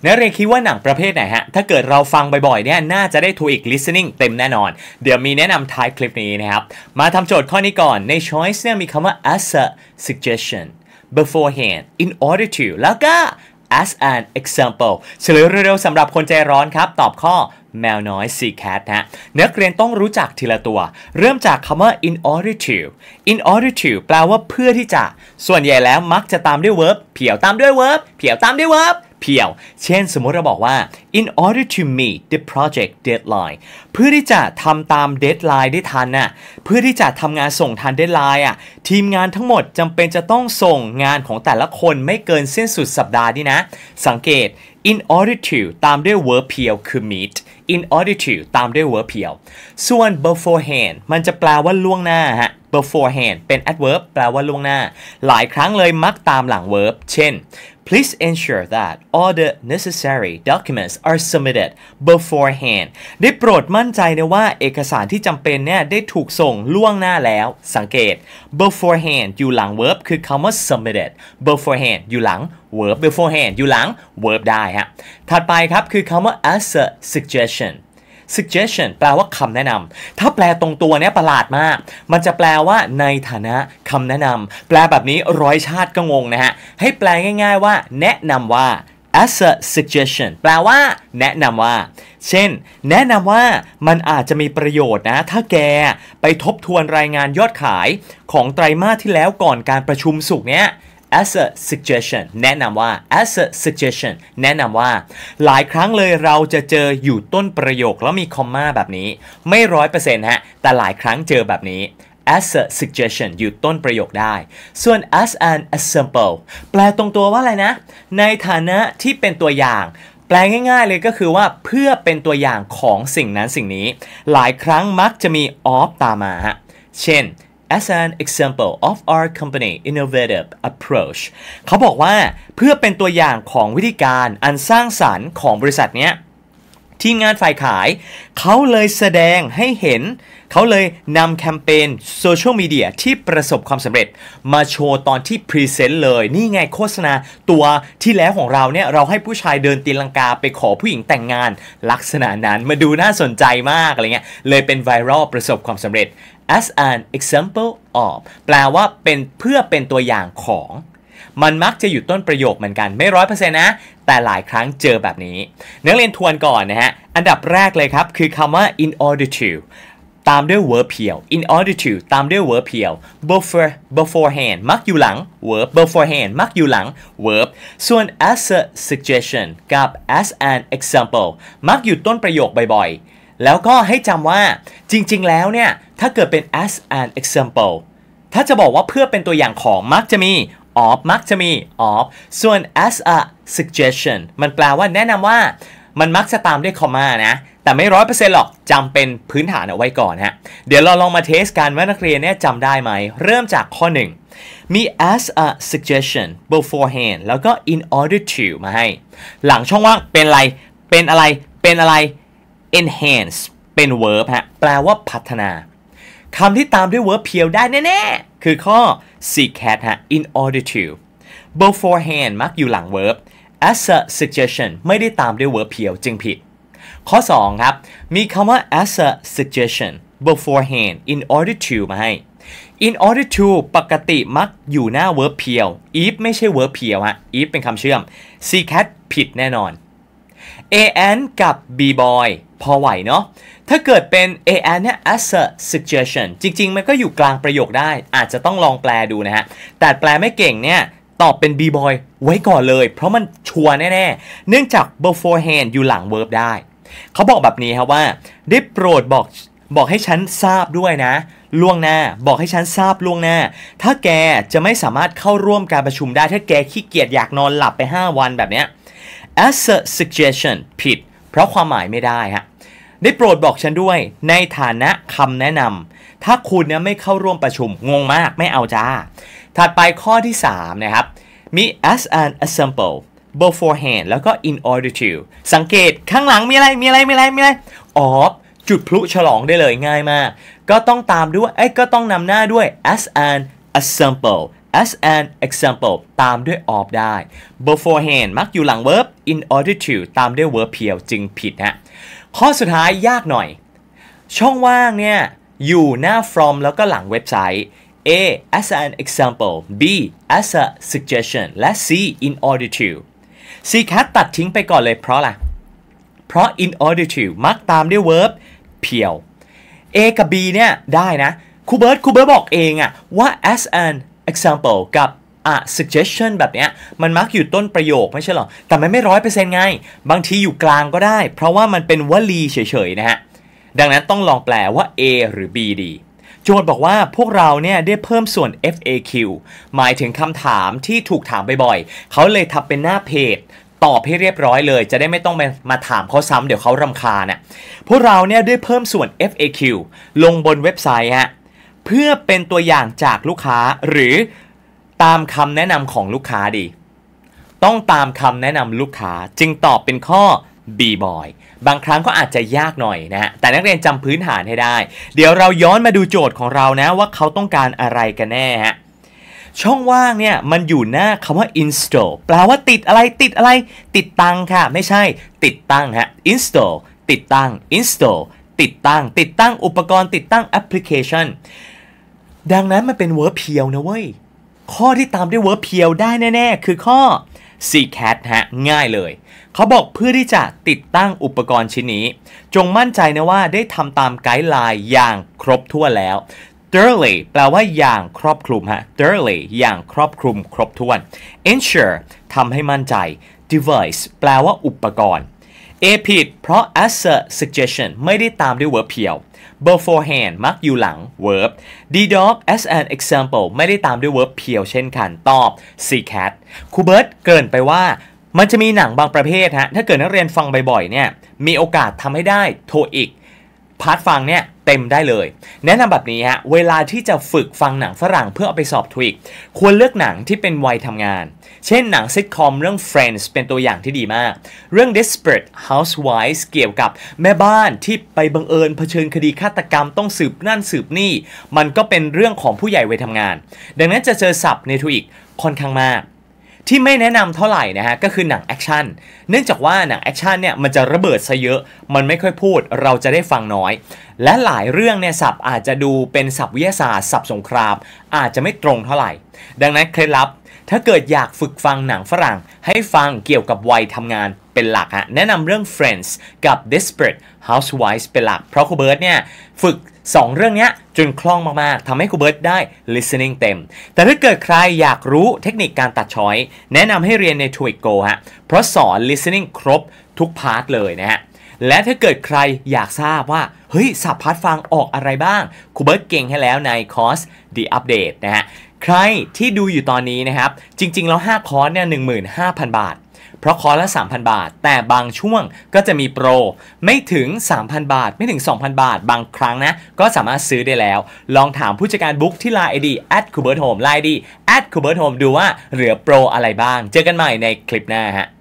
นักเรียนคิดว่าหนังประเภทไหนฮะถ้าเกิดเราฟังบ่อยๆเนี่ยน่าจะได้ TOEIC listening เต็มแน่นอนเดี๋ยวมีแนะนำท้ายคลิปนี้นะครับมาทำโจทย์ข้อนี้ก่อนใน choice เนี่ยมีคำว่า as a suggestion beforehand in order to แล้วก็ as an example เฉลยเร็วๆสำหรับคนใจร้อนครับตอบข้อแมวน้อย sea cat ฮะนักเรียนต้องรู้จักทีละตัวเริ่มจากคำว่า in order to in order to แปลว่าเพื่อที่จะส่วนใหญ่แล้วมักจะตามด้วย verb เพียวตามด้วย verb เพียวตามด้วย verb เพียวเช่นสมมติเราบอกว่า in order to meet the project deadline เพื่อที่จะทำตาม deadline ได้ทันน่ะเพื่อที่จะทำงานส่งทัน deadline อ่ะทีมงานทั้งหมดจำเป็นจะต้องส่งงานของแต่ละคนไม่เกินสิ้นสุดสัปดาห์นี่นะสังเกต in order to ตามด้วย verb เพียวคือ meet in order to ตามด้วย verb เพียวส่วน beforehand มันจะแปลว่าล่วงหน้าฮะ beforehand เป็น adverb แปลว่าล่วงหน้าหลายครั้งเลยมักตามหลัง verb เช่น please ensure that all the necessary documents are submitted beforehand ได้โปรดมั่นใจนะว่าเอกสารที่จำเป็นเนี่ยได้ถูกส่งล่วงหน้าแล้วสังเกต beforehand อยู่หลัง verb คือคำว่า submitted beforehand อยู่หลัง verb beforehand อยู่หลัง verb ได้ฮะถัดไปครับคือคำว่า as a suggestion suggestion แปลว่าคำแนะนำถ้าแปลตรงตัวเนี้ยประหลาดมากมันจะแปลว่าในฐานะคำแนะนำแปลแบบนี้ร้อยชาติก็งงนะฮะให้แปลง่ายๆว่าแนะนำว่า as a suggestion แปลว่าแนะนำว่าเช่นแนะนำว่ามันอาจจะมีประโยชน์นะถ้าแกไปทบทวนรายงานยอดขายของไตรมาสที่แล้วก่อนการประชุมสุกเนี้ยas a suggestion แนะนำว่า as a suggestion แนะนำว่าหลายครั้งเลยเราจะเจออยู่ต้นประโยคแล้วมีคอมมาแบบนี้ไม่ 100% ฮะแต่หลายครั้งเจอแบบนี้ as a suggestion อยู่ต้นประโยคได้ส่วน as an example แปลตรงตัวว่าอะไรนะในฐานะที่เป็นตัวอย่างแปลง่ายๆเลยก็คือว่าเพื่อเป็นตัวอย่างของสิ่งนั้นสิ่งนี้หลายครั้งมักจะมี of ตามมาฮะเช่นas an example of our company innovative approach เขาบอกว่าเพื่อเป็นตัวอย่างของวิธีการอันสร้างสรรค์ของบริษัทเนี้ยทีมงานฝ่ายขายเขาเลยแสดงให้เห็นเขาเลยนำแคมเปญโซเชียลมีเดียที่ประสบความสำเร็จมาโชว์ตอนที่พรีเซนต์เลยนี่ไงโฆษณาตัวที่แล้วของเราเนี่ยเราให้ผู้ชายเดินตีลังกาไปขอผู้หญิงแต่งงานลักษณะนั้นมาดูน่าสนใจมากอะไรเงี้ยเลยเป็นไวรัลประสบความสำเร็จ as an example of แปลว่าเป็นเพื่อเป็นตัวอย่างของมันมักจะอยู่ต้นประโยคเหมือนกันไม่ 100% นะแต่หลายครั้งเจอแบบนี้นักเรียนทวนก่อนนะฮะอันดับแรกเลยครับคือคำว่า in order to ตามด้วย verb เพียว in order to ตามด้วย verb เพียว beforehand มักอยู่หลัง verb beforehand มักอยู่หลัง verb ส่วน as a suggestion กับ as an example มักอยู่ต้นประโยคบ่อยๆแล้วก็ให้จำว่าจริงๆแล้วเนี่ยถ้าเกิดเป็น as an example ถ้าจะบอกว่าเพื่อเป็นตัวอย่างของมักจะมีof มักจะมี of ส่วน as a suggestion มันแปลว่าแนะนำว่ามันมักจะตามด้วยคอมมานะแต่ไม่ 100% หรอกจำเป็นพื้นฐานเอาไว้ก่อนฮะเดี๋ยวเราลองมาเทสกันว่านักเรียนเนี่ยจำได้ไหมเริ่มจากข้อ 1มี as a suggestion beforehand แล้วก็ in order to มาให้หลังช่องว่างเป็นอะไรเป็นอะไรเป็นอะไร enhance เป็น verb ฮะแปลว่าพัฒนาคำที่ตามด้วย verb เพียวได้แน่ๆคือข้อ sea cat ฮะ in order to beforehand มักอยู่หลัง verb as a suggestion ไม่ได้ตามด้วย verb เพียวจึงผิดข้อ 2 ครับมีคำว่า as a suggestion beforehand in order to มาให้ in order to ปกติมักอยู่หน้า verb เพียว if ไม่ใช่ verb เพียวฮะ if เป็นคำเชื่อม sea cat ผิดแน่นอน an กับ b boy พอไหวเนาะถ้าเกิดเป็น an เนี่ย as a suggestion จริงๆมันก็อยู่กลางประโยคได้อาจจะต้องลองแปลดูนะฮะแต่แปลไม่เก่งเนี่ยตอบเป็น b boy ไว้ก่อนเลยเพราะมันชัวร์แน่ๆเนื่องจาก beforehand อยู่หลัง verb ได้เขาบอกแบบนี้ครับว่าได้โปรดบอกให้ฉันทราบด้วยนะล่วงหน้าบอกให้ฉันทราบล่วงหน้าถ้าแกจะไม่สามารถเข้าร่วมการประชุมได้ถ้าแกขี้เกียจอยากนอนหลับไป5วันแบบเนี้ย as a suggestion ผิดเพราะความหมายไม่ได้ฮะได้โปรดบอกฉันด้วยในฐานะคำแนะนำถ้าคุณเนี่ยไม่เข้าร่วมประชุมงงมากไม่เอาจ้าถัดไปข้อที่3นะครับมี as an example beforehand แล้วก็ in order to สังเกตข้างหลังมีอะไรof จุดพลุฉลองได้เลยง่ายมากก็ต้องตามด้วยก็ต้องนำหน้าด้วย as an example as an example ตามด้วย of ได้ beforehand มักอยู่หลัง verb in order to ตามด้วย verb เพียวจึงผิดฮะข้อสุดท้ายยากหน่อยช่องว่างเนี่ยอยู่หน้า from แล้วก็หลังเว็บไซต์ A as an example B as a suggestion และ C in order to C cat ตัดทิ้งไปก่อนเลยเพราะอะไรเพราะ in order to มักตามด้วย verb เพียว A กับ B เนี่ยได้นะครูเบิร์ตบอกเองอะว่า as an example กับsuggestion แบบเนี้ยมันมักอยู่ต้นประโยคไม่ใช่หรอแต่มันไม่100%ไงบางทีอยู่กลางก็ได้เพราะว่ามันเป็นวลีเฉยๆนะฮะดังนั้นต้องลองแปลว่า A หรือ B ดีโจทย์บอกว่าพวกเราเนี่ยได้เพิ่มส่วน FAQ หมายถึงคำถามที่ถูกถามบ่อยๆเขาเลยทำเป็นหน้าเพจตอบให้เรียบร้อยเลยจะได้ไม่ต้องมาถามเขาซ้ำเดี๋ยวเขารำคาญน่ะพวกเราเนี่ยได้เพิ่มส่วน FAQ ลงบนเว็บไซต์ฮะเพื่อเป็นตัวอย่างจากลูกค้าหรือตามคำแนะนำของลูกค้าดีต้องตามคำแนะนำลูกค้าจึงตอบเป็นข้อ B boy บางครั้งก็อาจจะยากหน่อยนะฮะแต่นักเรียนจำพื้นฐานให้ได้เดี๋ยวเราย้อนมาดูโจทย์ของเรานะว่าเขาต้องการอะไรกันแน่ฮะช่องว่างเนี่ยมันอยู่หน้าคำว่า install แปลว่าติดอะไรติดตั้งค่ะไม่ใช่ติดตั้งฮะ install ติดตั้ง install ติดตั้งอุปกรณ์ติดตั้งแอปพลิเคชันดังนั้นมันเป็น verb เพียวนะเว้ยข้อที่ตามด้วย verb เพียวได้แน่ๆคือข้อ C cat ฮะง่ายเลยเขาบอกเพื่อที่จะติดตั้งอุปกรณ์ชิ้นนี้จงมั่นใจนะว่าได้ทำตามไกด์ไลน์อย่างครบถ้วนแล้ว thoroughly แปลว่าอย่างครอบคลุมฮะ thoroughly อย่างครอบคลุมครบถ้วน ensure ทำให้มั่นใจ device แปลว่าอุปกรณ์ A ผิดเพราะ as a suggestion ไม่ได้ตามด้วย verb เพียว beforehand มักอยู่หลัง verb D dog as an example ไม่ได้ตามด้วย verb เพียวเช่นกันตอบ C cat ครูเบิร์ตเกริ่นไปว่ามันจะมีหนังบางประเภทฮะถ้าเกิดนักเรียนฟังบ่อยๆเนี่ยมีโอกาสทำให้ได้โทอีกพาร์ทฟังเนี่ยเต็มได้เลยแนะนำแบบนี้ฮะเวลาที่จะฝึกฟังหนังฝรั่งเพื่อเอาไปสอบทวิกควรเลือกหนังที่เป็นวัยทำงานเช่นหนังซิทคอมเรื่อง Friends เป็นตัวอย่างที่ดีมากเรื่อง Desperate Housewives เกี่ยวกับแม่บ้านที่ไปบังเอิญเผชิญคดีฆาตกรรมต้องสืบนั่นสืบนี่มันก็เป็นเรื่องของผู้ใหญ่วัยทำงานดังนั้นจะเจอศัพท์ในทวิกค่อนข้างมากที่ไม่แนะนำเท่าไหร่นะฮะก็คือหนังแอคชั่นเนื่องจากว่าหนังแอคชั่นเนี่ยมันจะระเบิดซะเยอะมันไม่ค่อยพูดเราจะได้ฟังน้อยและหลายเรื่องเนี่ยศัพท์อาจจะดูเป็นศัพท์วิทยาศาสตร์ศัพท์สงครามอาจจะไม่ตรงเท่าไหร่ดังนั้นเคล็ดลับถ้าเกิดอยากฝึกฟังหนังฝรั่งให้ฟังเกี่ยวกับวัยทำงานเป็นหลักฮะแนะนำเรื่อง Friends กับ Desperate Housewives เป็นหลักเพราะครูเบิร์ตเนี่ยฝึก2 เรื่องนี้จนคล่องมากๆทำให้ครูเบิร์ตได้ listening เต็มแต่ถ้าเกิดใครอยากรู้เทคนิคการตัดช้อยแนะนำให้เรียนใน TOEIC Go ฮะเพราะสอน listening ครบทุกพาร์ทเลยนะฮะและถ้าเกิดใครอยากทราบว่าเฮ้ยศัพท์พาร์ทฟังออกอะไรบ้างครูเบิร์ตเก่งให้แล้วในคอร์ส The Update นะฮะใครที่ดูอยู่ตอนนี้นะครับจริงๆแล้ว5 คอร์สเนี่ย 15,000 บาทเพราะคอร์สละ 3,000 บาทแต่บางช่วงก็จะมีโปรไม่ถึง 3,000 บาทไม่ถึง 2,000 บาทบางครั้งนะก็สามารถซื้อได้แล้วลองถามผู้จัดการบุ๊กที่ Line ID @kuberthome Line ID @kuberthome ดูว่าเหลือโปรอะไรบ้างเจอกันใหม่ในคลิปหน้าฮะ